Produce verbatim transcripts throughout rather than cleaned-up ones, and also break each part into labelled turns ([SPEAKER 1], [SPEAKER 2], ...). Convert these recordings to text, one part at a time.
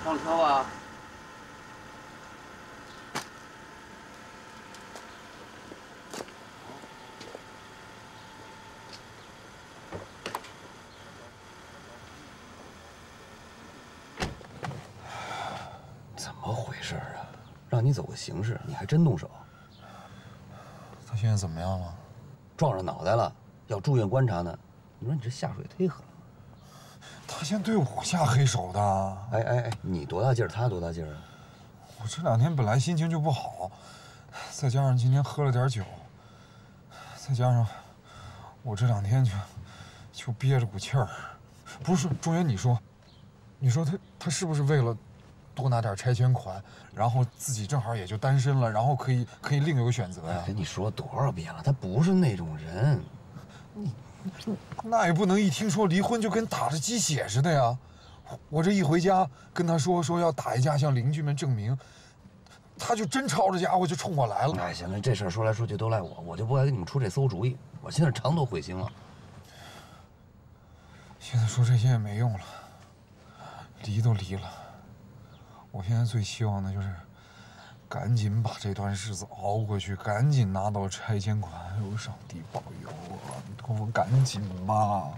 [SPEAKER 1] 上车吧。
[SPEAKER 2] 怎么回事啊？让你走个形式，你还真动手。
[SPEAKER 3] 他现在怎么样了？
[SPEAKER 2] 撞上脑袋了，要住院观察呢。你说你这下手也忒狠了。
[SPEAKER 3] 他先对我下黑手的。
[SPEAKER 2] 哎哎哎，你多大劲儿，他多大劲儿啊？
[SPEAKER 3] 我这两天本来心情就不好，再加上今天喝了点酒，再加上我这两天就就憋着股气儿。不是，中原，你说，你说他他是不是为了多拿点拆迁款，然后自己正好也就单身了，然后可以可以另有选择呀？
[SPEAKER 2] 跟你说多少遍了，他不是那种人。
[SPEAKER 3] 你那也不能一听说离婚就跟打了鸡血似的呀！我这一回家跟他说说要打一架向邻居们证明，他就真抄着家伙就冲我来了。
[SPEAKER 2] 哎，行了，这事儿说来说去都赖我，我就不该给你们出这馊主意。我现在肠都悔青了。
[SPEAKER 3] 现在说这些也没用了，离都离了。我现在最希望的就是赶紧把这段日子熬过去，赶紧拿到拆迁款。哎呦，上帝保佑啊！你给我赶紧吧。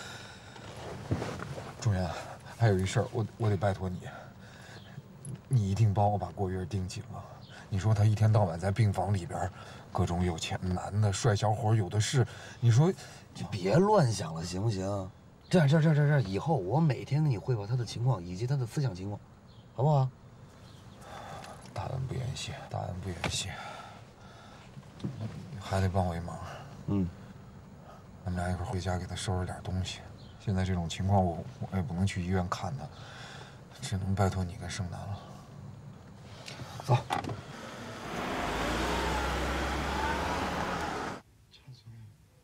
[SPEAKER 3] 中原，还有一事儿，我我得拜托你，你一定帮我把郭月盯紧了。你说他一天到晚在病房里边，各种有钱男的、帅小伙有的是。你说，
[SPEAKER 2] 就别乱想了，行不行？这样这样这样这样，以后我每天给你汇报他的情况以及他的思想情况，好不好？
[SPEAKER 3] 大恩不言谢，大恩不言谢。还得帮我一忙。嗯，咱们俩一会儿回家给他收拾点东西。现在这种情况，我我也不能去医院看他，只能拜托你跟盛楠了。
[SPEAKER 2] 走。
[SPEAKER 4] 찬송이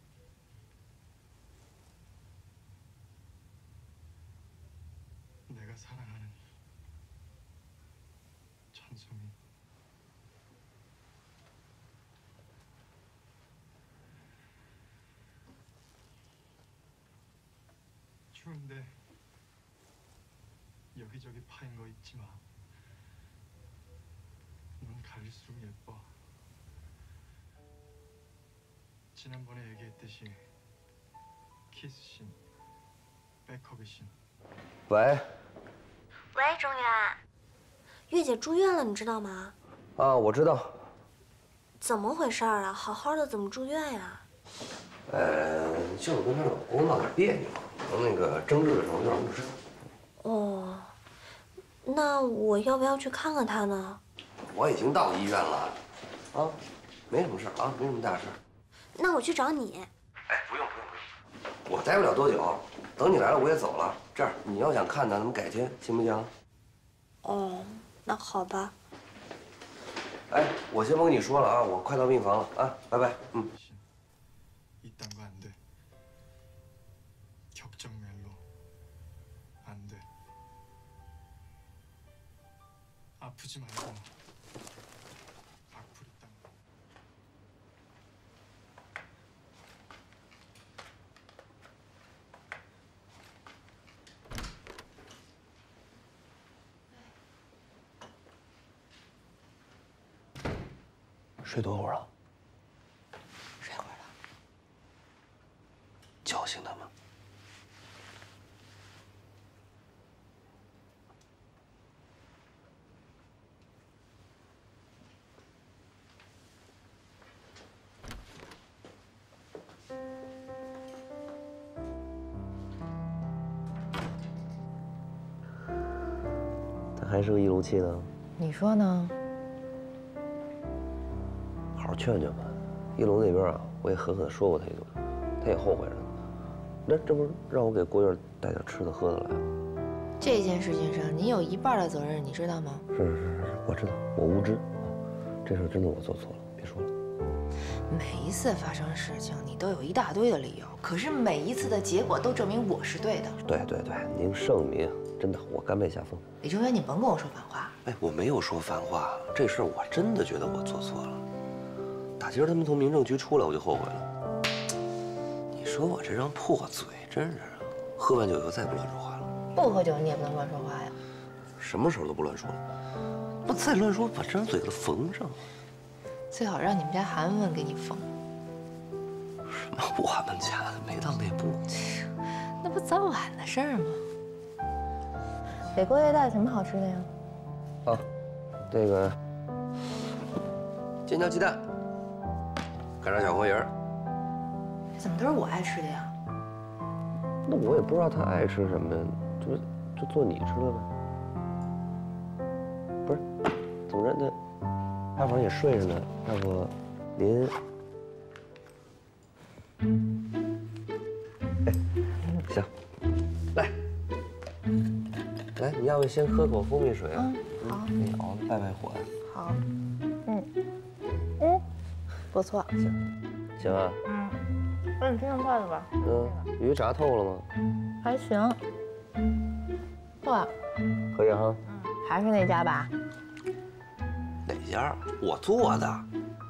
[SPEAKER 4] 내가 사랑하는 찬송이 추운데 여기저기 파인 거 잊지 마. 넌 가릴수록 예뻐. 지난번에 얘기했듯이 키스씬, 백허그씬.
[SPEAKER 2] 喂。
[SPEAKER 5] 喂，中原，月姐住院了，你知道吗？
[SPEAKER 2] 啊，我知道。
[SPEAKER 5] 怎么回事啊？好好的怎么住院呀？
[SPEAKER 2] 呃，就是跟她老公闹点别扭，那个争执的时候有点误事。
[SPEAKER 5] 哦，那我要不要去看看她呢？
[SPEAKER 2] 我已经到医院了，啊，没什么事啊，没什么大事。
[SPEAKER 5] 那我去找你。
[SPEAKER 2] 哎，不用不用不用，我待不了多久，等你来了我也走了。这样，你要想看他，咱们改天行不行？
[SPEAKER 5] 哦，那好吧。
[SPEAKER 2] 哎，我先不跟你说了啊，我快到病房了啊，拜拜。嗯。
[SPEAKER 4] 이딴 거 안 돼. 격정 멜로 안 돼. 아프지 말고 악플 있단 거.
[SPEAKER 2] 睡多会儿了？睡会儿了。叫醒他吗？他还是个易怒气呢。
[SPEAKER 6] 你说呢？
[SPEAKER 2] 好好劝劝吧，一龙那边啊，我也狠狠说过他一顿，他也后悔着呢。那这不是让我给郭月带点吃的喝的来吗？
[SPEAKER 6] 这件事情上，你有一半的责任，你知道吗？
[SPEAKER 2] 是是是是，我知道，我无知，这事真的我做错了，别说了。
[SPEAKER 6] 每一次发生事情，你都有一大堆的理由，可是每一次的结果都证明我是对的。
[SPEAKER 2] 对对对，您圣明，真的，我甘拜下风。
[SPEAKER 6] 李中原，你甭跟我说反话。
[SPEAKER 2] 哎，我没有说反话，这事儿我真的觉得我做错了。 打今儿他们从民政局出来，我就后悔了。你说我这张破嘴，真是喝完酒以后再不乱说话了。
[SPEAKER 6] 不喝酒你也不能乱说话呀。
[SPEAKER 2] 什么时候都不乱说了。不再乱说，把这张嘴给它缝上。
[SPEAKER 6] 最好让你们家韩文给你缝。
[SPEAKER 2] 什么我们家的，没到那步。
[SPEAKER 6] 那不早晚的事儿吗？给过夜带什么好吃的呀？
[SPEAKER 2] 啊，这个尖椒鸡蛋，干炸小黄鱼儿。
[SPEAKER 6] 怎么都是我爱吃的呀？
[SPEAKER 2] 那我也不知道他爱吃什么呀，就就做你吃的呗。不是，怎么着那阿房也睡着呢？要不您？哎，行，来，来，你要不先喝口蜂蜜水啊？
[SPEAKER 6] 嗯，好，
[SPEAKER 2] 给你熬的败败火呀。
[SPEAKER 6] 好，嗯，嗯，不错，
[SPEAKER 2] 行，行啊。
[SPEAKER 6] 嗯，那你吃上筷子吧。
[SPEAKER 2] 嗯，鱼炸透了吗？
[SPEAKER 6] 还行，哇，
[SPEAKER 2] 可以哈。
[SPEAKER 6] 嗯，还是那家吧。
[SPEAKER 2] 哪家？我做的。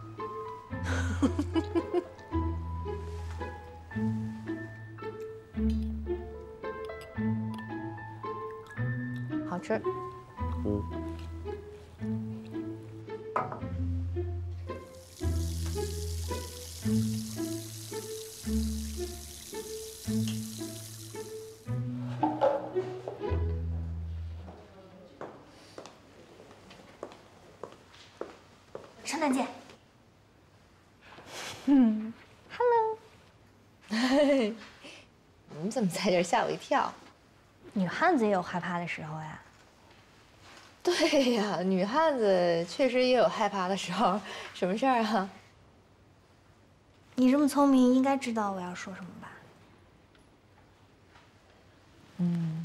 [SPEAKER 6] 好吃。
[SPEAKER 2] 嗯。
[SPEAKER 5] 圣诞节。
[SPEAKER 6] 嗯 ，Hello。嘿，你怎么在这儿？吓我一跳。
[SPEAKER 5] 女汉子也有害怕的时候呀。
[SPEAKER 6] 对呀，女汉子确实也有害怕的时候。什么事儿啊？
[SPEAKER 5] 你这么聪明，应该知道我要说什么吧？
[SPEAKER 6] 嗯。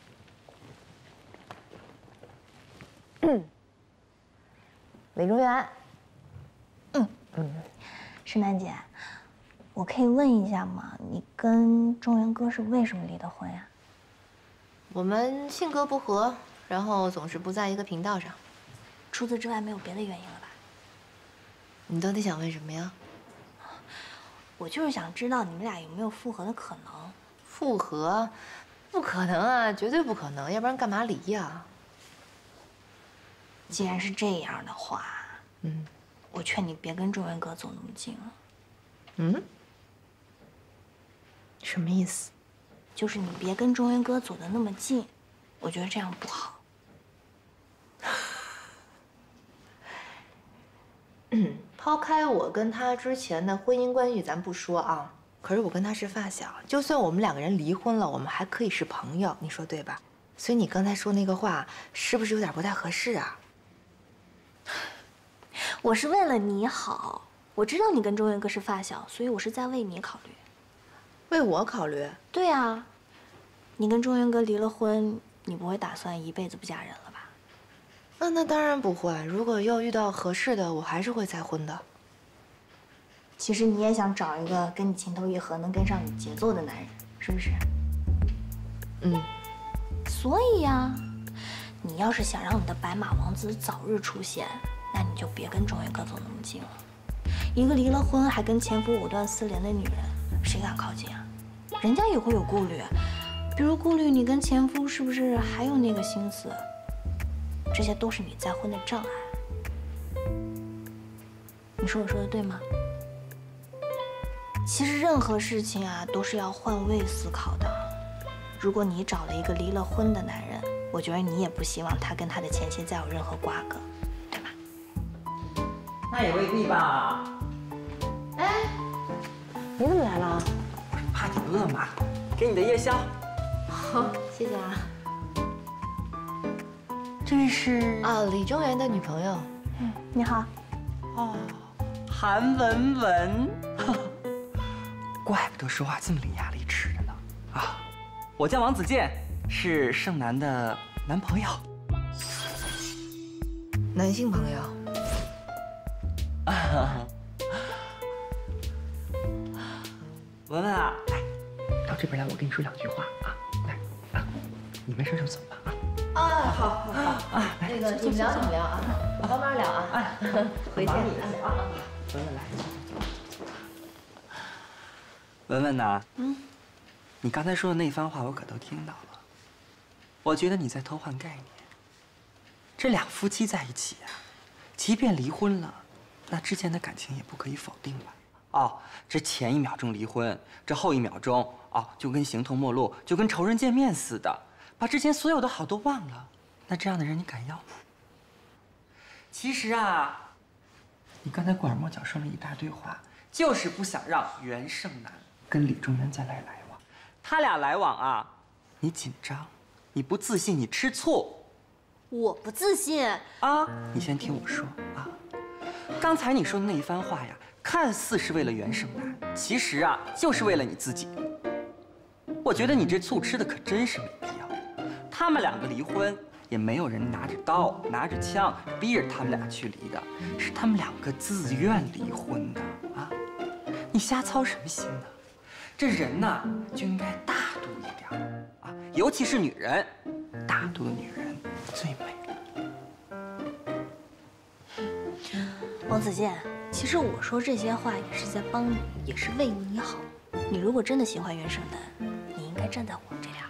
[SPEAKER 6] 李中原。
[SPEAKER 5] 嗯嗯，圣诞姐，我可以问一下吗？你跟中原哥是为什么离的婚呀？
[SPEAKER 6] 我们性格不合，然后总是不在一个频道上。
[SPEAKER 5] 除此之外，没有别的原因了吧？
[SPEAKER 6] 你到底想问什么呀？
[SPEAKER 5] 我就是想知道你们俩有没有复合的可能。
[SPEAKER 6] 复合？不可能啊，绝对不可能，要不然干嘛离呀？
[SPEAKER 5] 既然是这样的话，
[SPEAKER 6] 嗯，
[SPEAKER 5] 我劝你别跟中原哥走那么近了。
[SPEAKER 6] 嗯？什么意思？
[SPEAKER 5] 就是你别跟中原哥走得那么近，我觉得这样不好。
[SPEAKER 6] 嗯，抛开我跟他之前的婚姻关系咱不说啊，可是我跟他是发小，就算我们两个人离婚了，我们还可以是朋友，你说对吧？所以你刚才说那个话，是不是有点不太合适啊？
[SPEAKER 5] 我是为了你好，我知道你跟中原哥是发小，所以我是在为你考虑。
[SPEAKER 6] 为我考虑？
[SPEAKER 5] 对啊，你跟中原哥离了婚，你不会打算一辈子不嫁人了吧？
[SPEAKER 6] 那那当然不会，如果要遇到合适的，我还是会再婚的。
[SPEAKER 5] 其实你也想找一个跟你情投意合、能跟上你节奏的男人，是不是？
[SPEAKER 6] 嗯。
[SPEAKER 5] 所以呀，你要是想让你的白马王子早日出现，那你就别跟中原哥走那么近了。一个离了婚还跟前夫藕断丝连的女人，谁敢靠近啊？人家也会有顾虑，比如顾虑你跟前夫是不是还有那个心思，这些都是你再婚的障碍。你说我说的对吗？其实任何事情啊，都是要换位思考的。如果你找了一个离了婚的男人，我觉得你也不希望他跟他的前妻再有任何瓜葛，对吧？
[SPEAKER 1] 那也未必吧。
[SPEAKER 6] 哎，你怎么来了？
[SPEAKER 1] 我是怕你饿嘛，给你的夜宵。
[SPEAKER 6] 好，谢谢啊。
[SPEAKER 5] 这位是
[SPEAKER 6] 啊，李中原的女朋友。
[SPEAKER 5] 嗯，你好。
[SPEAKER 1] 哦，韩文文，怪不得说话这么伶牙俐齿的呢。啊，我叫王子健，是盛楠的男朋友。
[SPEAKER 6] 男性朋友。
[SPEAKER 1] 文文啊，来，到这边来，我跟你说两句话啊。来啊，你没事就走吧啊。
[SPEAKER 6] 啊，好，好，好啊，那个你们聊你们聊啊，我慢慢聊啊。啊，回见啊。
[SPEAKER 1] 文文来，文文呐，嗯，你刚才说的那番话我可都听到了。我觉得你在偷换概念。 这两夫妻在一起啊，即便离婚了，那之间的感情也不可以否定吧？哦，这前一秒钟离婚，这后一秒钟哦，就跟形同陌路，就跟仇人见面似的，把之前所有的好都忘了。那这样的人你敢要吗？其实啊，你刚才拐弯抹角说了一大堆话，就是不想让袁胜男跟李中原再来来往。他俩来往啊，你紧张，你不自信，你吃醋。
[SPEAKER 5] 我不自信
[SPEAKER 1] 啊！你先听我说啊，刚才你说的那一番话呀，看似是为了袁胜男，其实啊，就是为了你自己。我觉得你这醋吃的可真是没必要。他们两个离婚，也没有人拿着刀、拿着枪逼着他们俩去离的，是他们两个自愿离婚的啊！你瞎操什么心呢？这人呐，就应该大度一点啊，尤其是女人，大度的女人最美。
[SPEAKER 5] 王子健，其实我说这些话也是在帮你，也是为你好。你如果真的喜欢袁胜男，你应该站在我们这俩。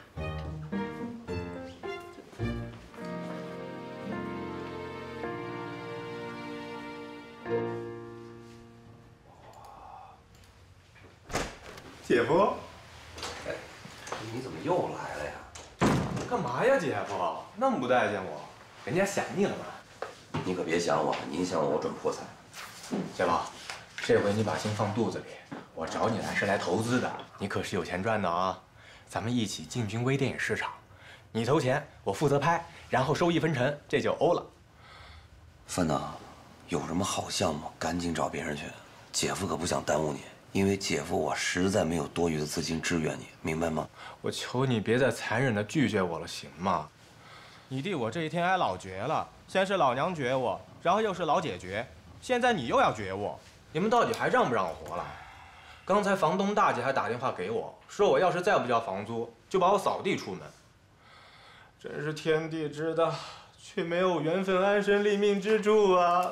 [SPEAKER 7] 姐夫，
[SPEAKER 2] 哎，你怎么又来了呀？
[SPEAKER 7] 干嘛呀，姐夫？那么不待见我，人家想你了吗？
[SPEAKER 2] 你可别想我，你一想我，我准破财。
[SPEAKER 7] 姐夫，这回你把心放肚子里，我找你来是来投资的，你可是有钱赚的啊！咱们一起进军微电影市场，你投钱，我负责拍，然后收益分成，这就欧了。
[SPEAKER 2] 范呐，有什么好项目，赶紧找别人去。姐夫可不想耽误你。因为姐夫我实在没有多余的资金支援你，明白吗？
[SPEAKER 7] 我求你别再残忍的拒绝我了，行吗？你弟我这一天还老绝了，先是老娘绝我，然后又是老姐绝，现在你又要绝我，你们到底还让不让我活了？刚才房东大姐还打电话给我，说我要是再不交房租，就把我扫地出门。真是天地之大，却没有缘分安身立命之处啊！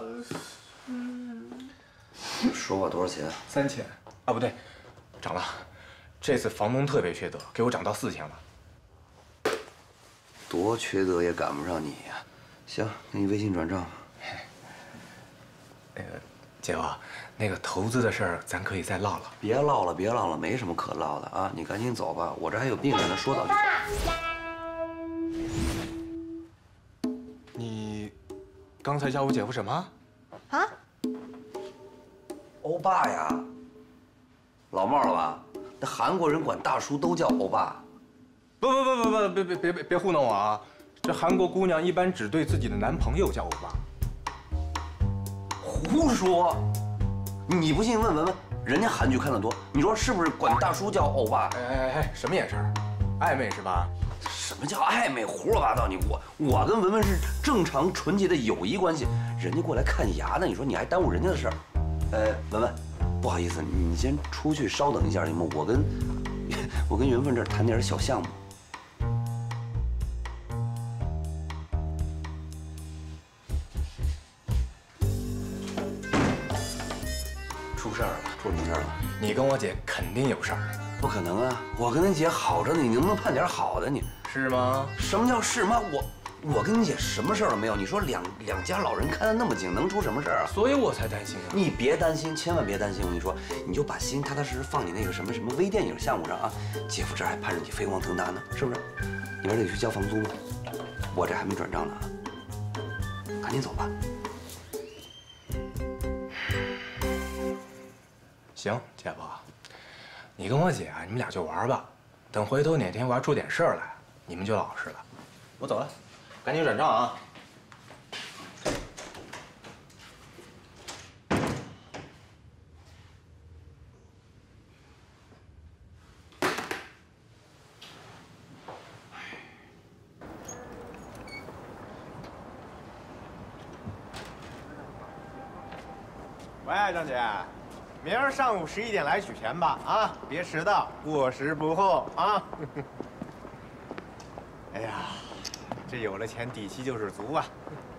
[SPEAKER 2] 说吧，多少钱？
[SPEAKER 7] 三千。啊，不对，涨了。这次房东特别缺德，给我涨到四千了。
[SPEAKER 2] 多缺德也赶不上你呀！行，给你微信转账。
[SPEAKER 7] 那个，姐夫，那个投资的事儿咱可以再唠唠。
[SPEAKER 2] 别唠了，别唠了，没什么可唠的啊！你赶紧走吧，我这还有病人呢，说走就走。
[SPEAKER 7] 你刚才叫我姐夫什么？
[SPEAKER 5] 啊？
[SPEAKER 2] 欧巴呀，老帽了吧？那韩国人管大叔都叫欧巴。
[SPEAKER 7] 不不不不不，别别别别别糊弄我啊！这韩国姑娘一般只对自己的男朋友叫欧巴。
[SPEAKER 2] 胡说！你不信问文文，人家韩剧看得多，你说是不是管大叔叫欧巴？
[SPEAKER 7] 哎哎哎，什么眼神？暧昧是吧？
[SPEAKER 2] 什么叫暧昧？胡说八道！你我我跟文文是正常纯洁的友谊关系，人家过来看牙呢，你说你还耽误人家的事儿？呃，文文，不好意思，你先出去稍等一下行吗？我跟我跟缘分这儿谈点小项目。出事儿了，出什么事儿了？
[SPEAKER 7] 你跟我姐肯定有事儿。
[SPEAKER 2] 不可能啊！我跟你姐好着呢，你能不能盼点好的？你
[SPEAKER 7] 是吗？
[SPEAKER 2] 什么叫是吗？我我跟你姐什么事儿都没有。你说两两家老人看得那么紧，能出什么事儿啊？
[SPEAKER 7] 所以我才担心啊！
[SPEAKER 2] 你别担心，千万别担心。我跟你说，你就把心踏踏实实放你那个什么什么微电影项目上啊。姐夫这儿还盼着你飞黄腾达呢，是不是？你明儿得去交房租吗？我这还没转账呢啊。赶紧走吧。
[SPEAKER 7] 行，姐夫，你跟我姐啊，你们俩就玩吧。等回头哪天我要出点事儿来，你们就老实了。我走了，赶紧转账啊！喂，张姐。明儿上午十一点来取钱吧，啊，别迟到，过时不候啊！哎呀，这有了钱，底气就是足啊！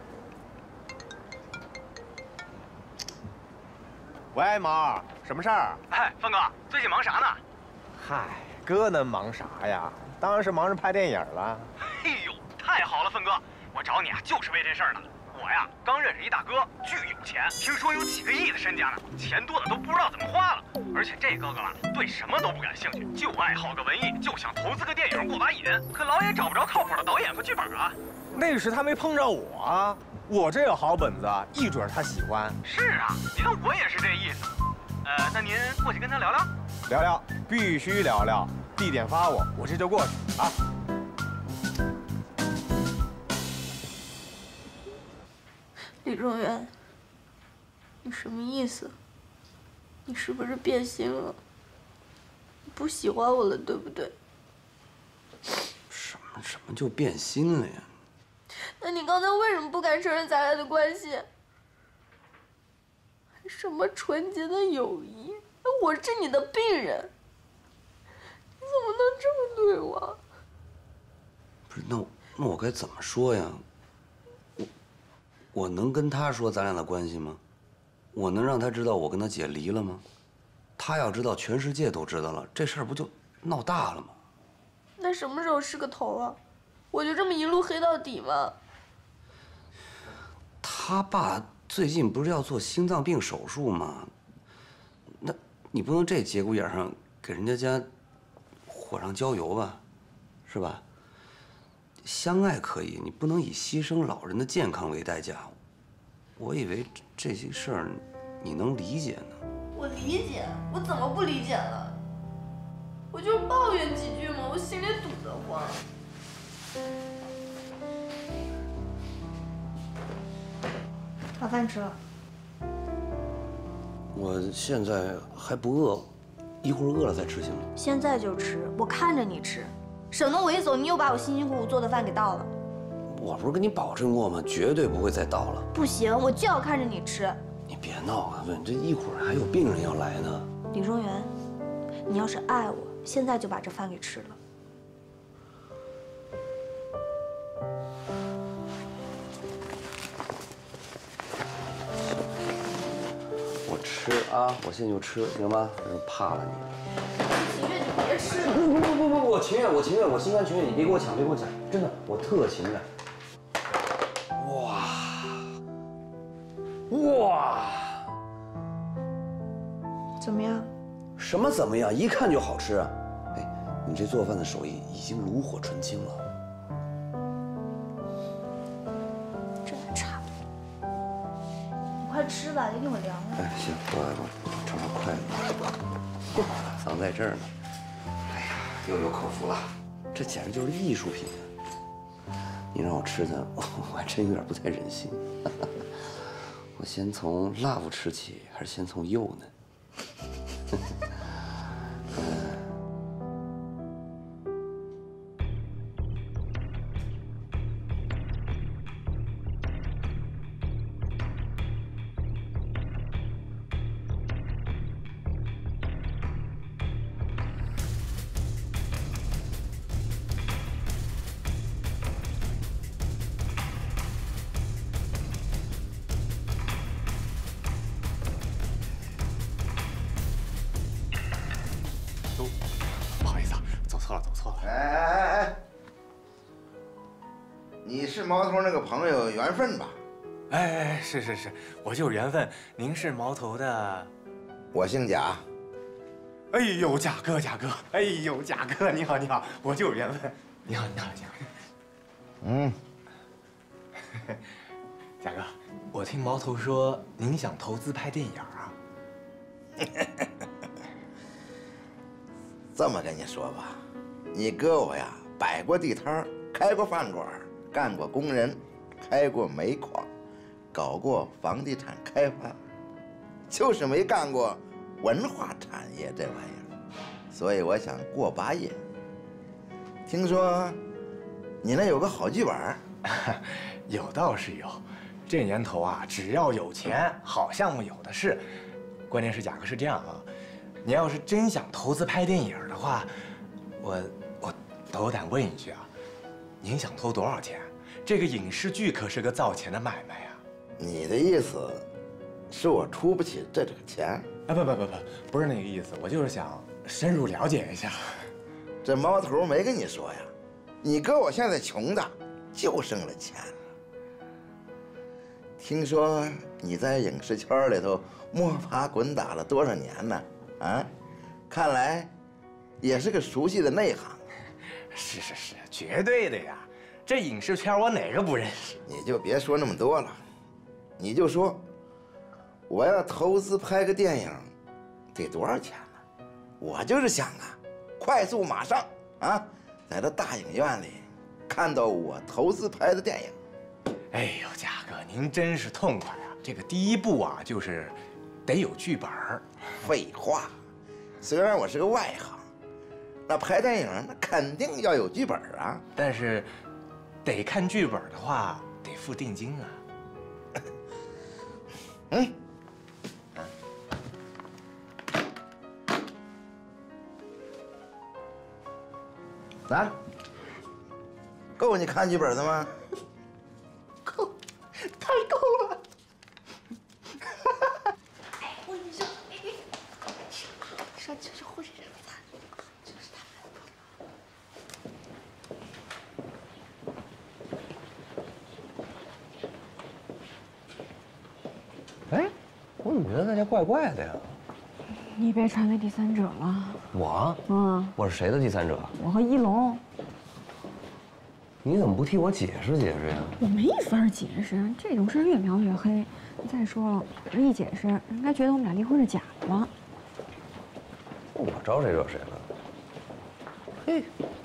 [SPEAKER 7] 喂，毛，什么事儿？
[SPEAKER 8] 哎，峰哥，最近忙啥呢？
[SPEAKER 7] 嗨，哥能忙啥呀？当然是忙着拍电影了。
[SPEAKER 8] 哎呦，太好了，峰哥， 我找你啊，就是为这事儿呢。我呀，刚认识一大哥，巨有钱，听说有几个亿的身家呢，钱多的都不知道怎么花了。而且这哥哥吧，对什么都不感兴趣，就爱好个文艺，就想投资个电影过把瘾。可老也找不着靠谱的导演和剧本啊。
[SPEAKER 7] 那是他没碰着我啊，我这有好本子，一准他喜欢。
[SPEAKER 8] 是啊，你看我也是这意思。呃，那您过去跟他聊聊。
[SPEAKER 7] 聊聊，必须聊聊。地点发我，我这就过去啊。
[SPEAKER 5] 李中原，你什么意思？你是不是变心了？你不喜欢我了，对不对？
[SPEAKER 2] 什么什么就变心了呀？
[SPEAKER 5] 那你刚才为什么不敢承认咱俩的关系？什么纯洁的友谊？我是你的病人，你怎么能这么对我？
[SPEAKER 2] 不是，那我那我该怎么说呀？我我能跟他说咱俩的关系吗？我能让他知道我跟他姐离了吗？他要知道，全世界都知道了，这事儿不就闹大了吗？
[SPEAKER 5] 那什么时候是个头啊？我就这么一路黑到底吗？
[SPEAKER 2] 他爸最近不是要做心脏病手术吗？那你不能这节骨眼上给人家家火上浇油吧，是吧？相爱可以，你不能以牺牲老人的健康为代价。我以为这些事儿你能理解呢。
[SPEAKER 5] 我理解，我怎么不理解了？我就是抱怨几句嘛，我心里堵得慌。把饭吃了。
[SPEAKER 2] 我现在还不饿，一会儿饿了再吃行吗？
[SPEAKER 5] 现在就吃，我看着你吃，省得我一走，你又把我辛辛苦苦做的饭给倒了。
[SPEAKER 2] 我不是跟你保证过吗？绝对不会再倒了。
[SPEAKER 5] 不行，我就要看着你吃。
[SPEAKER 2] 你别闹啊，问这一会儿还有病人要来呢。
[SPEAKER 5] 李中原，你要是爱我，现在就把这饭给吃了。
[SPEAKER 2] 我吃啊，我现在就吃，行吗？真是怕了你。
[SPEAKER 5] 不情愿就别吃了。
[SPEAKER 2] 不不不不不，我情愿，我情愿，我心甘情愿，你别给我抢，别给我抢，真的，我特情愿。哇哇！
[SPEAKER 5] 怎么样？
[SPEAKER 2] 什么怎么样？一看就好吃啊！哎，你这做饭的手艺已经炉火纯青了。
[SPEAKER 5] 真的差不多。你快吃吧，一定会凉的。
[SPEAKER 2] 哎，行，我我尝尝筷子，藏在这儿呢。哎呀，又有口福了，这简直就是艺术品。你让我吃它，我还真有点不太忍心。我先从辣不吃起，还是先从幼呢？
[SPEAKER 9] 是毛头那个朋友缘分吧？
[SPEAKER 7] 哎，是是是，我就是缘分。您是毛头的？
[SPEAKER 9] 我姓贾。
[SPEAKER 7] 哎呦，贾哥，贾哥，哎呦，贾哥，你好，你好，我就是缘分。你好，你好，你好。
[SPEAKER 9] 嗯，
[SPEAKER 7] 贾哥，我听毛头说您想投资拍电影啊？
[SPEAKER 9] 这么跟你说吧，你哥我呀，摆过地摊，开过饭馆。干过工人，开过煤矿，搞过房地产开发，就是没干过文化产业这玩意儿，所以我想过把瘾。听说你那有个好剧本？
[SPEAKER 7] 有倒是有，这年头啊，只要有钱，好项目有的是。关键是贾哥是这样啊，你要是真想投资拍电影的话，我我斗胆问一句啊。您想投多少钱？这个影视剧可是个造钱的买卖呀！
[SPEAKER 9] 你的意思是我出不起这个钱？
[SPEAKER 7] 啊，不不不不，不是那个意思，我就是想深入了解一下。
[SPEAKER 9] 这毛头没跟你说呀？你哥我现在穷的就剩了钱了。 听说你在影视圈里头摸爬滚打了多少年呢？啊，看来也是个熟悉的内行。
[SPEAKER 7] 是是是，绝对的呀！这影视圈我哪个不认识？
[SPEAKER 9] 你就别说那么多了，你就说，我要投资拍个电影，得多少钱呢？我就是想啊，快速马上啊，在这大影院里看到我投资拍的电影。
[SPEAKER 7] 哎呦，嘉哥，您真是痛快啊！这个第一步啊，就是得有剧本儿。
[SPEAKER 9] 废话，虽然我是个外行，那拍电影那肯定要有剧本啊。
[SPEAKER 7] 但是，得看剧本的话，得付定金啊。
[SPEAKER 9] 嗯。来，够你看剧本的吗？
[SPEAKER 6] 够，太够了。哎，我跟你说，哎哎，说就是护士人才，就是
[SPEAKER 2] 他。哎，我怎么觉得大家怪怪的呀？
[SPEAKER 10] 你被传为第三者了。
[SPEAKER 2] 我？
[SPEAKER 10] 嗯，
[SPEAKER 2] 我是谁的第三者？
[SPEAKER 10] 我和一龙。
[SPEAKER 2] 你怎么不替我解释解释呀？
[SPEAKER 10] 我没法解释，这种事越描越黑。再说了，我一解释，人家觉得我们俩离婚是假的了。
[SPEAKER 2] 我招谁惹谁了？嘿，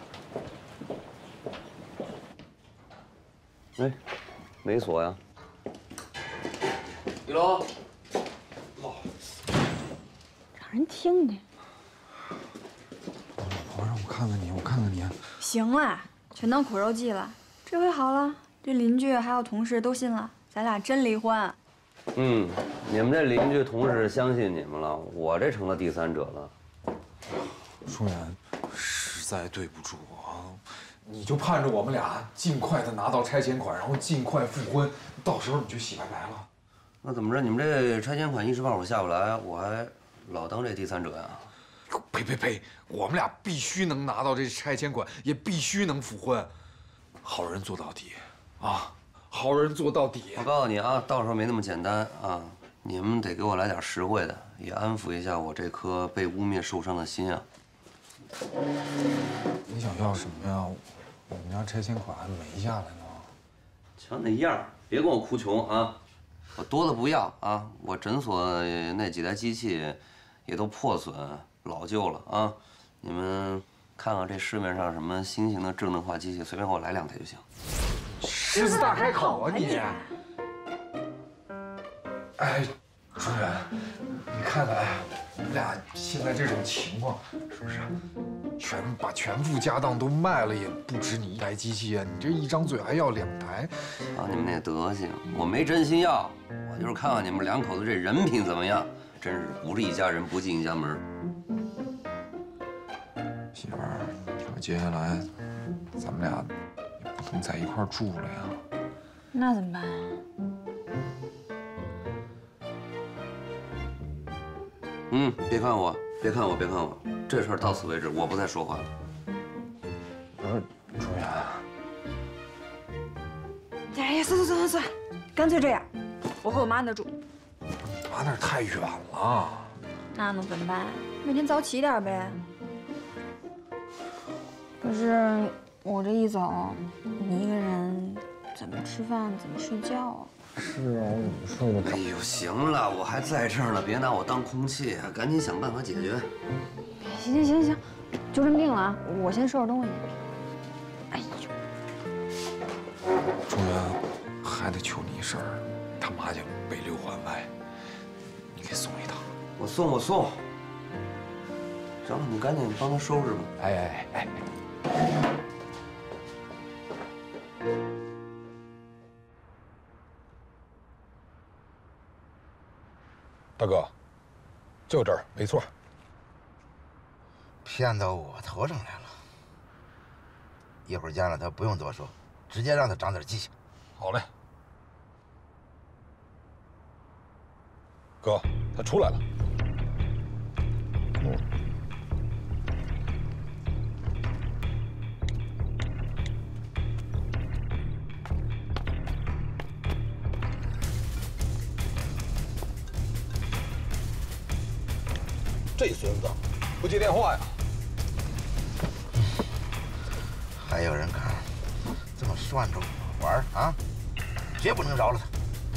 [SPEAKER 2] 哎，没锁呀？一龙。
[SPEAKER 10] 让人听听。
[SPEAKER 3] 老婆，让我看看你，我看看你。
[SPEAKER 11] 行了，全当苦肉计了。这回好了，这邻居还有同事都信了，咱俩真离婚。
[SPEAKER 2] 嗯，你们这邻居同事相信你们了，我这成了第三者了。
[SPEAKER 3] 舒妍，实在对不住啊，你就盼着我们俩尽快的拿到拆迁款，然后尽快复婚，到时候你就洗白白了。
[SPEAKER 2] 那怎么着？你们这拆迁款一时半会儿下不来，我还老当这第三者呀？
[SPEAKER 3] 呸呸呸！我们俩必须能拿到这拆迁款，也必须能复婚。好人做到底，啊，好人做到底。
[SPEAKER 2] 我告诉你啊，到时候没那么简单啊，你们得给我来点实惠的，也安抚一下我这颗被污蔑受伤的心啊。
[SPEAKER 3] 你想要什么呀？我们家拆迁款还没下来呢。
[SPEAKER 2] 瞧那样儿，别跟我哭穷啊！我多的不要啊！我诊所那几台机器也都破损老旧了啊！你们看看这市面上什么新型的智能化机器，随便给我来两台就行。
[SPEAKER 3] 狮子大开口啊你！哎，舒媛，你看看，我们俩现在这种情况，是不是？全把全副家当都卖了，也不值你一台机器啊！你这一张嘴还要两台，
[SPEAKER 2] 啊，你们那德行，我没真心要，我就是看看你们两口子这人品怎么样。真是不是一家人不进一家门。
[SPEAKER 3] 媳妇儿，说接下来咱们俩也不能在一块儿住了呀。
[SPEAKER 11] 那怎么办？
[SPEAKER 2] 嗯，别看我，别看我，别看我，这事儿到此为止，我不再说话了。
[SPEAKER 3] 呃，朱媛，
[SPEAKER 11] 哎呀，算算算算算，干脆这样，我和我妈那住。
[SPEAKER 3] 妈那儿太远了。
[SPEAKER 11] 那能怎么办？每天早起点呗。可是我这一走，你一个人怎么吃饭，怎么睡觉啊？
[SPEAKER 3] 是啊，我怎么睡得着？
[SPEAKER 2] 哎呦，行了，我还在这儿呢，别拿我当空气，赶紧想办法解决。
[SPEAKER 10] 行行行行，就这么定了啊！我先收拾东西。哎呦，
[SPEAKER 3] 朱媛，还得求你一声，他妈家北六环外，你给送一趟。
[SPEAKER 2] 我送我送。行了，你赶紧帮他收拾吧。
[SPEAKER 3] 哎哎哎哎。大哥，就这儿没错。
[SPEAKER 9] 骗到我头上来了。一会儿见了他不用多说，直接让他长点记性。
[SPEAKER 3] 好嘞。哥，他出来了。嗯。 这孙子不接电话呀？
[SPEAKER 9] 还有人看这么涮着我玩啊，绝不能饶了他。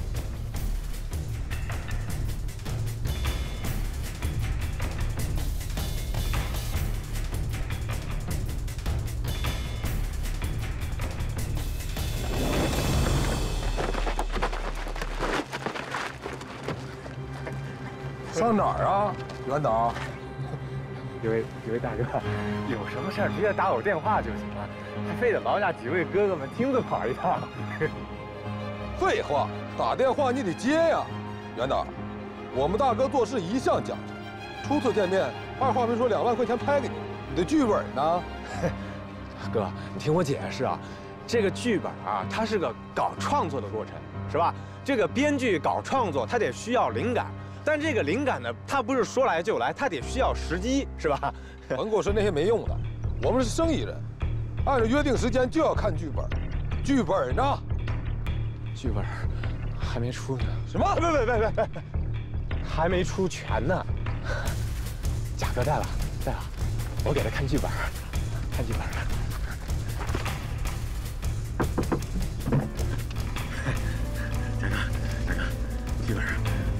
[SPEAKER 3] 上哪儿啊，袁导？
[SPEAKER 8] 几位几位大哥，有什么事儿直接打我电话就行了，还非得劳驾几位哥哥们亲自跑一趟。
[SPEAKER 3] 废话，打电话你得接呀，袁导。我们大哥做事一向讲究，初次见面，二话没说两万块钱拍给你，你的剧本呢？
[SPEAKER 7] 哥，你听我解释啊，这个剧本啊，它是个搞创作的过程，是吧？这个编剧搞创作，他得需要灵感。但这个灵感呢，它不是说来就来，它得需要时机，是吧？
[SPEAKER 3] 甭给我说那些没用的，我们是生意人，按照约定时间就要看剧本。剧本呢？
[SPEAKER 7] 剧本还没出呢。
[SPEAKER 3] 什么？
[SPEAKER 7] 别别别别别，还没出全呢。贾哥在了，在了，我给他看剧本，看剧本。贾哥，贾哥，剧本。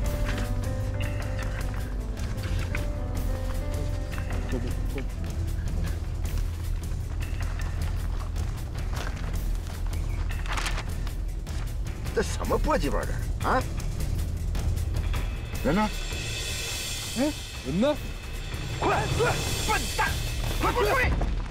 [SPEAKER 9] 这什么破剧本这啊？人呢？
[SPEAKER 3] 哎，人呢？
[SPEAKER 8] 快对，笨蛋，快滚出去！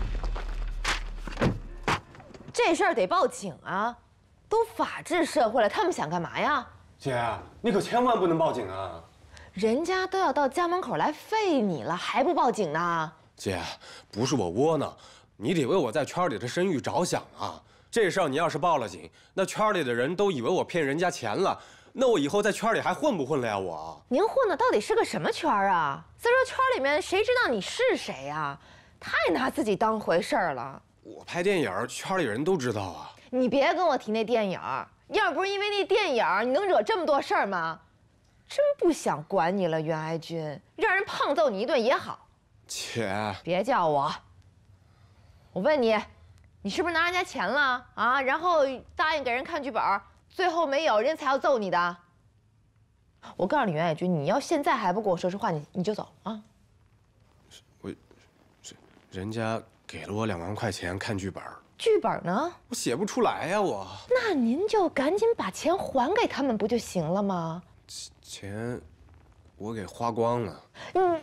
[SPEAKER 6] 这事儿得报警啊！都法治社会了，他们想干嘛呀？
[SPEAKER 7] 姐，你可千万不能报警啊！
[SPEAKER 6] 人家都要到家门口来废你了，还不报警呢？
[SPEAKER 7] 姐，不是我窝囊，你得为我在圈里的声誉着想啊！这事儿你要是报了警，那圈里的人都以为我骗人家钱了，那我以后在圈里还混不混了呀？我
[SPEAKER 6] 您混的到底是个什么圈啊？再说圈里面谁知道你是谁呀？太拿自己当回事儿了。
[SPEAKER 7] 我拍电影，圈里人都知道啊。
[SPEAKER 6] 你别跟我提那电影，要不是因为那电影，你能惹这么多事儿吗？真不想管你了，袁爱军，让人胖揍你一顿也好。
[SPEAKER 7] 姐，
[SPEAKER 6] 别叫我。我问你。你是不是拿人家钱了啊？然后答应给人看剧本，最后没有，人家才要揍你的。我告诉你，袁爱军，你要现在还不跟我说实话，你你就走啊！
[SPEAKER 7] 我，人家给了我两万块钱看剧本，
[SPEAKER 6] 剧本呢？
[SPEAKER 7] 我写不出来呀，我。
[SPEAKER 6] 那您就赶紧把钱还给他们不就行了吗？
[SPEAKER 7] 钱，我给花光了。
[SPEAKER 6] 嗯。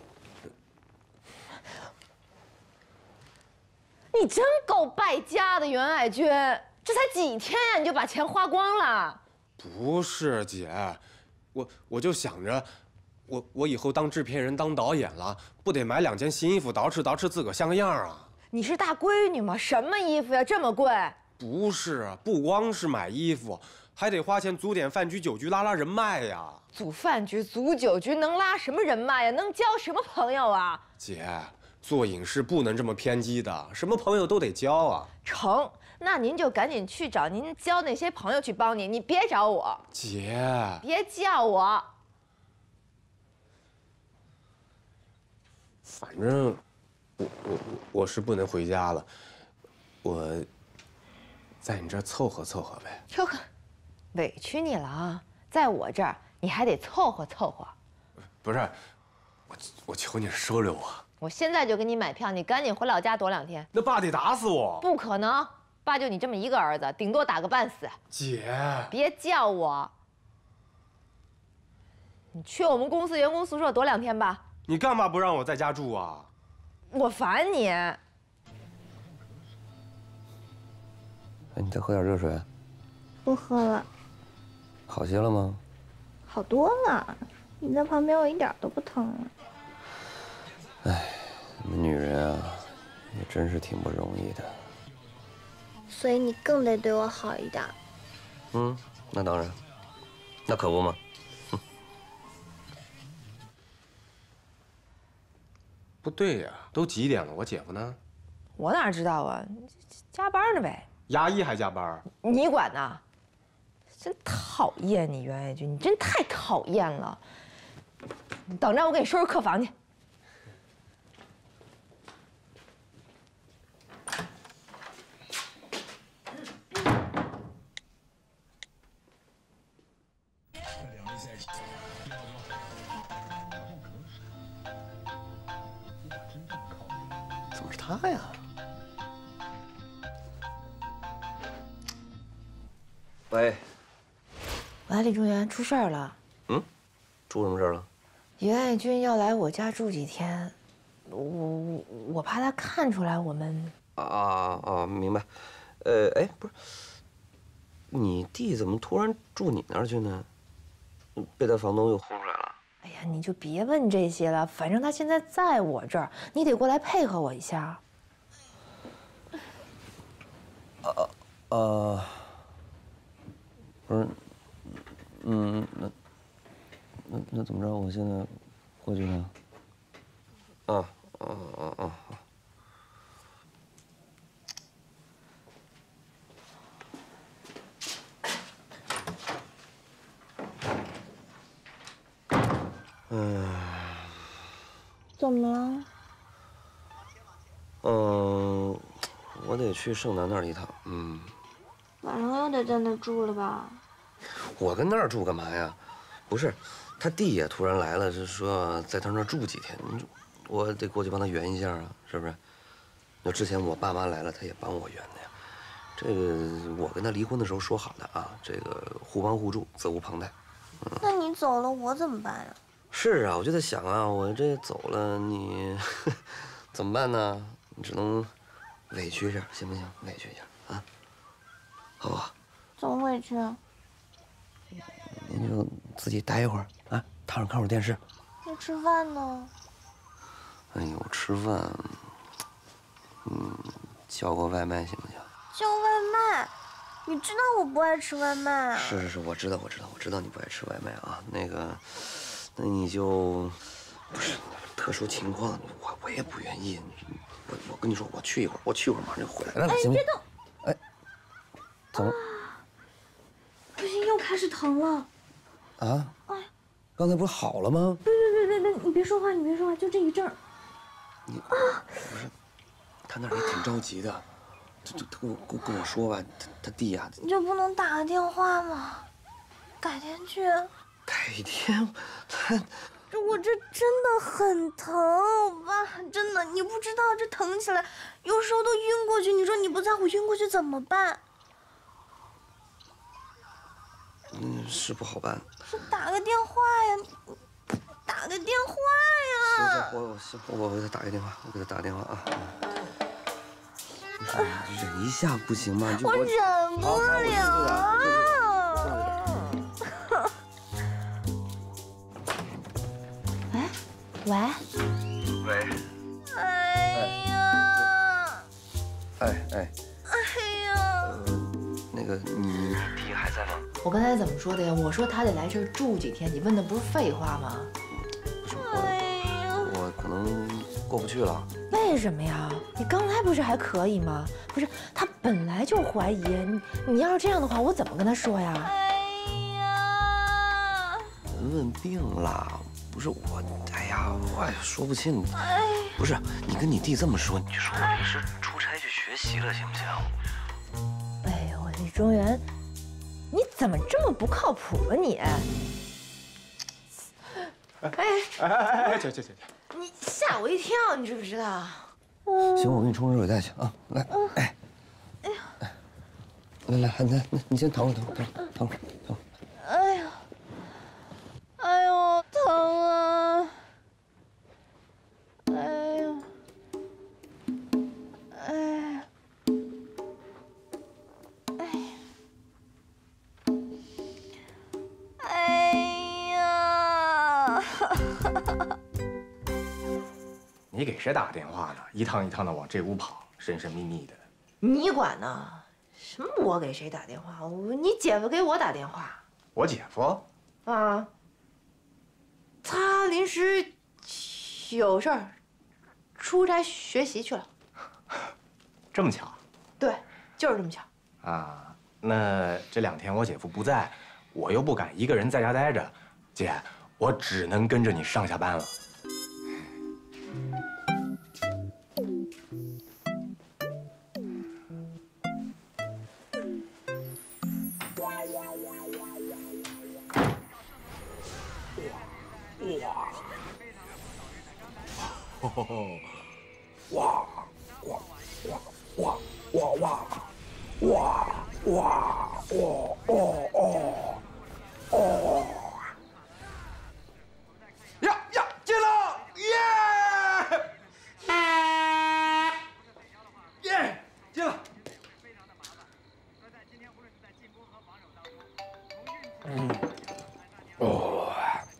[SPEAKER 6] 你真够败家的，袁爱军，这才几天呀，你就把钱花光了？
[SPEAKER 7] 不是姐，我我就想着，我我以后当制片人、当导演了，不得买两件新衣服，捯饬捯饬自个像个样啊？
[SPEAKER 6] 你是大闺女吗？什么衣服呀，这么贵？
[SPEAKER 7] 不是，不光是买衣服，还得花钱组点饭局、酒局，拉拉人脉呀。
[SPEAKER 6] 组饭局、组酒局，能拉什么人脉呀？能交什么朋友啊？
[SPEAKER 7] 姐。做影视不能这么偏激的，什么朋友都得交啊。
[SPEAKER 6] 成，那您就赶紧去找您交那些朋友去帮你，你别找我。
[SPEAKER 7] 姐，
[SPEAKER 6] 别叫我。
[SPEAKER 7] 反正我我我是不能回家了，我在你这儿凑合凑合呗。
[SPEAKER 6] 凑合，委屈你了啊！在我这儿你还得凑合凑合。
[SPEAKER 7] 不是，我我求你收留我。
[SPEAKER 6] 我现在就给你买票，你赶紧回老家躲两天。
[SPEAKER 7] 那爸得打死我！
[SPEAKER 6] 不可能，爸就你这么一个儿子，顶多打个半死。
[SPEAKER 7] 姐，
[SPEAKER 6] 别叫我。你去我们公司员工宿舍躲两天吧。
[SPEAKER 7] 你干嘛不让我在家住啊？
[SPEAKER 6] 我烦你。
[SPEAKER 2] 哎，你再喝点热水。
[SPEAKER 5] 不喝了。
[SPEAKER 2] 好些了吗？
[SPEAKER 5] 好多了，你在旁边我一点都不疼了。
[SPEAKER 2] 哎，你们女人啊，也真是挺不容易的。
[SPEAKER 5] 所以你更得对我好一点。
[SPEAKER 2] 嗯，那当然，那可不嘛。哼。
[SPEAKER 7] 不对呀，都几点了？我姐夫呢？
[SPEAKER 6] 我哪知道啊，加班呢呗。
[SPEAKER 7] 牙医还加班？
[SPEAKER 6] 你管呢？真讨厌你，袁爱军，你真太讨厌了。你等着，我给你收拾客房去。
[SPEAKER 2] 怎么是他呀？喂。
[SPEAKER 6] 喂，李中原，出事儿了。
[SPEAKER 2] 嗯，出什么事儿了？
[SPEAKER 6] 于爱军要来我家住几天，我我我怕他看出来我们。
[SPEAKER 2] 啊啊啊！明白。呃，哎，不是，你弟怎么突然住你那儿去呢？被他房东又轰出来了？
[SPEAKER 6] 哎呀，你就别问这些了，反正他现在在我这儿，你得过来配合我一下。
[SPEAKER 2] 呃呃，不是，嗯，那那那怎么着？我现在过去呢？啊啊啊啊！嗯。
[SPEAKER 5] 怎么了？
[SPEAKER 2] 嗯，我得去盛楠那儿一趟。嗯。
[SPEAKER 5] 晚上又得在那住了吧？
[SPEAKER 2] 我跟那儿住干嘛呀？不是，他弟也突然来了，就说在他那儿住几天，我得过去帮他圆一下啊，是不是？那之前我爸妈来了，他也帮我圆的呀。这个我跟他离婚的时候说好的啊，这个互帮互助，责无旁贷。
[SPEAKER 5] 嗯、那你走了，我怎么办呀？
[SPEAKER 2] 是啊，我就在想啊，我这走了，你怎么办呢？你只能委屈一下，行不行？委屈一下啊，好不好？
[SPEAKER 5] 怎么委屈啊？
[SPEAKER 2] 您就自己待一会儿啊，躺着看会儿电视。
[SPEAKER 5] 那吃饭呢？
[SPEAKER 2] 哎呦，吃饭，嗯，叫个外卖行不行？
[SPEAKER 5] 叫外卖？你知道我不爱吃外卖啊。
[SPEAKER 2] 是是是，我知道我知道我知道你不爱吃外卖啊。那个，那你就不是特殊情况，我我也不愿意。我我跟你说，我去一会儿，我去一会儿马上就回来。来，行不行？
[SPEAKER 5] 别动！
[SPEAKER 2] 哎，怎么？
[SPEAKER 5] 不行，又开始疼了。
[SPEAKER 2] 啊？哎，刚才不是好了吗？
[SPEAKER 5] 别别别别别，你别说话，你别说话，就这一阵儿。
[SPEAKER 2] 你啊，不是，他那儿也挺着急的，就就他跟我跟跟我说吧，他他弟呀，
[SPEAKER 5] 你就不能打个电话吗？改天去。
[SPEAKER 2] 改天，他，
[SPEAKER 5] 这我这真的很疼，爸，真的，你不知道这疼起来，有时候都晕过去。你说你不在乎晕过去怎么办？
[SPEAKER 2] 嗯，是不好办。
[SPEAKER 5] 是打个电话呀，打个电话呀。
[SPEAKER 2] 行行，我我行，我我给他打个电话，我给他打个电话啊。你忍一下不行吗？
[SPEAKER 5] 我忍不了。哎，喂。
[SPEAKER 2] 喂。
[SPEAKER 5] 哎呀。
[SPEAKER 2] 哎哎。
[SPEAKER 5] 哎呀。
[SPEAKER 2] 那个，你弟还在吗？
[SPEAKER 6] 我刚才怎么说的呀？我说他得来这儿住几天，你问的不是废话吗？
[SPEAKER 2] 不是我，我可能过不去了。
[SPEAKER 6] 为什么呀？你刚才不是还可以吗？不是，他本来就怀疑你，你要是这样的话，我怎么跟他说呀？
[SPEAKER 5] 哎呀，
[SPEAKER 2] 文文病了，不是我，哎呀，我也说不清。哎，不是，你跟你弟这么说，你就说我平时出差去学习了，行不行？
[SPEAKER 6] 哎呦，李中原。你怎么这么不靠谱啊你？哎
[SPEAKER 7] 哎哎哎哎，行行行行，
[SPEAKER 6] 你吓我一跳，你知不知道？
[SPEAKER 2] 行，我给你冲热水袋去啊！来，哎，哎呀，来来，来，你你先躺会儿，躺会儿，躺会儿，躺会儿。
[SPEAKER 5] 哎呀，哎呦，疼啊！哎呀，哎呀，哎呀。哎呀！
[SPEAKER 7] 你给谁打电话呢？一趟一趟的往这屋跑，神神秘秘的。
[SPEAKER 6] 你管呢？什么我给谁打电话？我你姐夫给我打电话。
[SPEAKER 7] 我姐夫？
[SPEAKER 6] 啊。他临时有事儿，出差学习去了。
[SPEAKER 7] 这么巧？
[SPEAKER 6] 对，就是这么巧。
[SPEAKER 7] 啊，那这两天我姐夫不在。我又不敢一个人在家待着，姐，我只能跟着你上下班了。
[SPEAKER 3] 哇哇哇哇哇哇哇哇哦哦哦哦！呀呀，进了！耶！耶，进了！嗯，哦。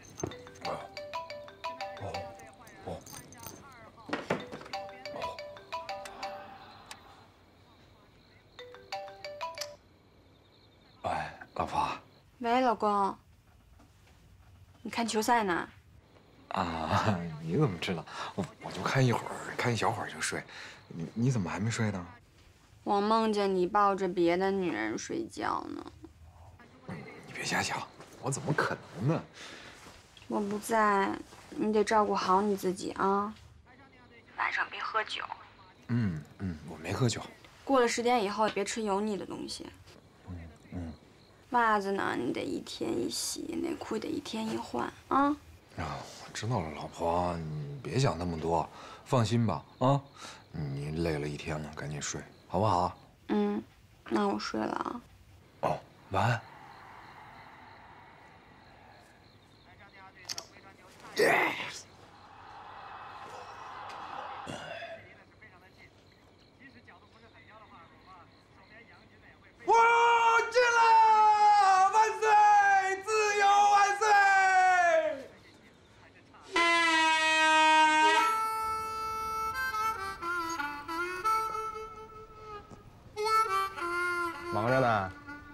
[SPEAKER 3] 老婆，
[SPEAKER 11] 喂，老公，你看球赛呢？
[SPEAKER 3] 啊，你怎么知道？我我就看一会儿，看一小会儿就睡。你你怎么还没睡呢？
[SPEAKER 11] 我梦见你抱着别的女人睡觉呢。
[SPEAKER 3] 你别瞎想，我怎么可能呢？
[SPEAKER 11] 我不在，你得照顾好你自己啊。晚上别喝酒。
[SPEAKER 3] 嗯嗯，我没喝酒。
[SPEAKER 11] 过了十点以后也别吃油腻的东西。
[SPEAKER 3] 嗯嗯。
[SPEAKER 11] 袜子呢，你得一天一洗；内裤得一天一换啊。
[SPEAKER 3] 啊，我知道了，老婆，你别想那么多，放心吧啊。你累了一天了，赶紧睡，好不好？
[SPEAKER 11] 嗯，那我睡了啊。
[SPEAKER 3] 哦，晚安。耶！哇，进了！
[SPEAKER 7] 忙着呢。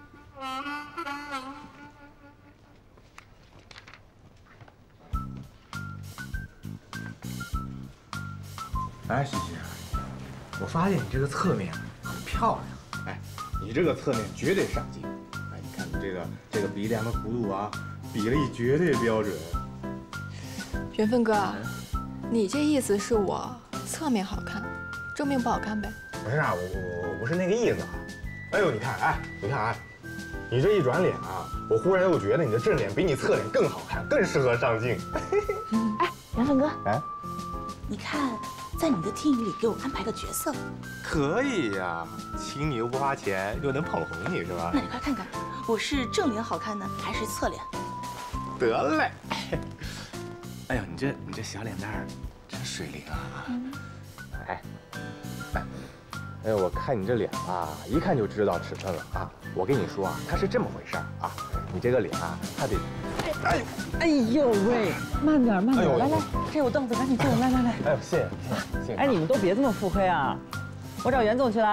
[SPEAKER 7] 哎，西西，我发现你这个侧面很漂亮。哎，你这个侧面绝对上镜。哎，你看你这个这个鼻梁的弧度啊，比例绝对标准。
[SPEAKER 12] 缘分哥，你这意思是我侧面好看，正面不好看呗？
[SPEAKER 7] 不是啊，我我我不是那个意思啊。 哎呦，你看，哎，你看，哎，你这一转脸啊，我忽然又觉得你的正脸比你侧脸更好看，更适合上镜。
[SPEAKER 13] 哎，缘分哥，
[SPEAKER 7] 哎，
[SPEAKER 13] 你看，在你的电影里给我安排个角色，
[SPEAKER 7] 可以呀，请你又不花钱，又能捧红你是吧？
[SPEAKER 13] 那你快看看，我是正脸好看呢，还是侧脸？
[SPEAKER 7] 得嘞。哎呦，你这你这小脸蛋儿真水灵啊！嗯、哎，哎。 哎，我看你这脸啊，一看就知道尺寸了啊！我跟你说啊，它是这么回事儿啊，你这个脸啊，它得……
[SPEAKER 14] 哎呦，哎呦喂，慢点慢点，
[SPEAKER 7] 哎、
[SPEAKER 14] 来来，这有凳子，赶紧坐，来来来。
[SPEAKER 7] 哎呦，谢谢谢谢。
[SPEAKER 14] 哎，你们都别这么腹黑啊！我找袁总去了。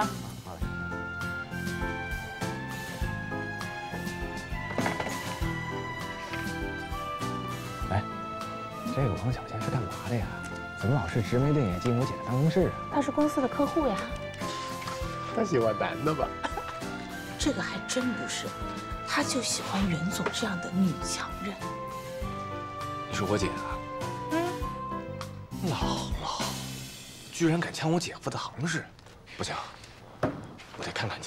[SPEAKER 7] 哎，这个王小仙是干嘛的呀？怎么老是直眉瞪眼进我姐的办公室啊？
[SPEAKER 13] 他是公司的客户呀。
[SPEAKER 7] 他喜欢男的吧？
[SPEAKER 13] 这个还真不是，他就喜欢袁总这样的女强人。
[SPEAKER 7] 你说我姐啊？嗯。姥姥，居然敢抢我姐夫的行市，不行，我得看看去。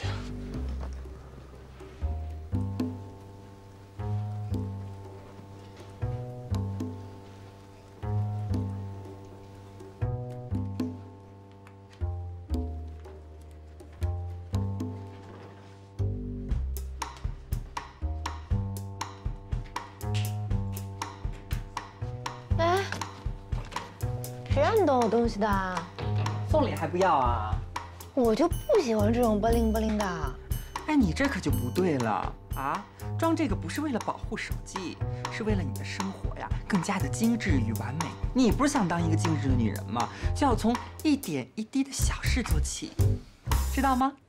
[SPEAKER 6] 谁让你动我东西的？
[SPEAKER 1] 送礼还不要啊？
[SPEAKER 6] 我就不喜欢这种不灵不灵的。
[SPEAKER 1] 哎，你这可就不对了啊！装这个不是为了保护手机，是为了你的生活呀更加的精致与完美。你不是想当一个精致的女人吗？就要从一点一滴的小事做起，知道吗？